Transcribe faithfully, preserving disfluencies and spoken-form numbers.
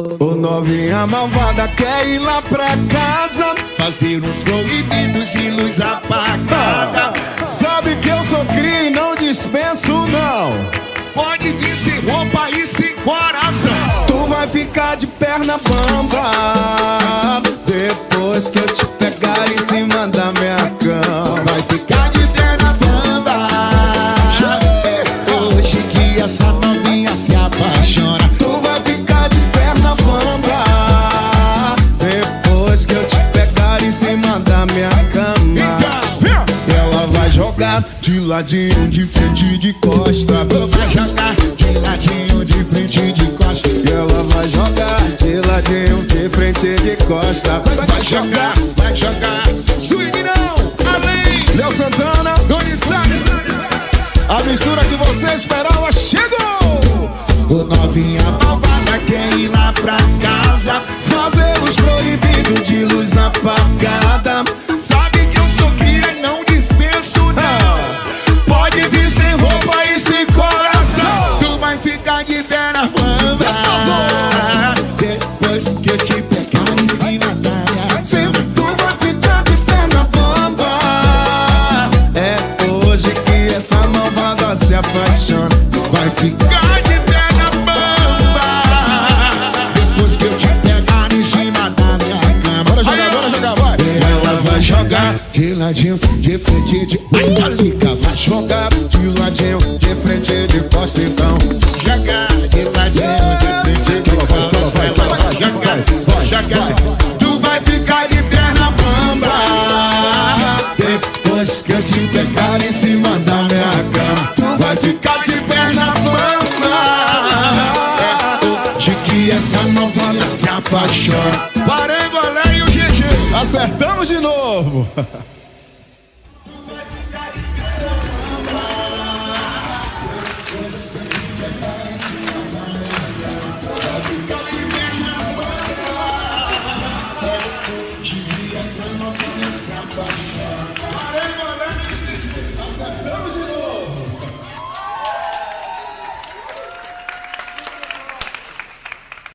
Ô novinha malvada quer ir lá pra casa fazer uns proibidos de luz apagada. ah, Sabe que eu sou cria e não dispenso não. Pode vir sem roupa e sem coração. Tu vai ficar de perna bamba depois que eu te pegar em cima da minha cama. Vai ficar de perna bamba hoje que essa novinha se apaixona. Tu vai ficar de perna bamba depois que eu te pegar em cima da minha cama. Ela vai jogar de ladinho, de frente, de costa. Vai jogar de ladinho, de frente, de costa. E ela vai jogar de ladinho, de frente, de costa. Vai, vai jogar, vai jogar. Swing não, além. Léo Santana, a mistura que você esperava chegou. O novinha malvada quer ir lá pra casa fazer os proibidos de luz apagada. Sabe que eu sou cria e não dispenso não. ah, Pode vir sem roupa e sem coração. Tu vai ficar de perna bamba depois que eu te pegar em cima da minha cama. Tu vai ficar de perna bamba. É hoje que essa malvada se apaixona. Vai ficar de perna bamba depois que eu te pegar em cima da minha cama. Bora jogar, bora jogar, vai. Ela vai jogar de ladinho, de frente, de Italica. Vai jogar De ladinho, de frente, de costa então. jogar de ladinho, de frente, de costa. Ela vai jogar, vai jogar. Tu vai ficar de perna bamba depois que eu te pegar em cima da minha cama. Tu vai ficar de perna bamba Hoje que essa novinha se apaixona. Parangolé e o G G. Acertamos de novo.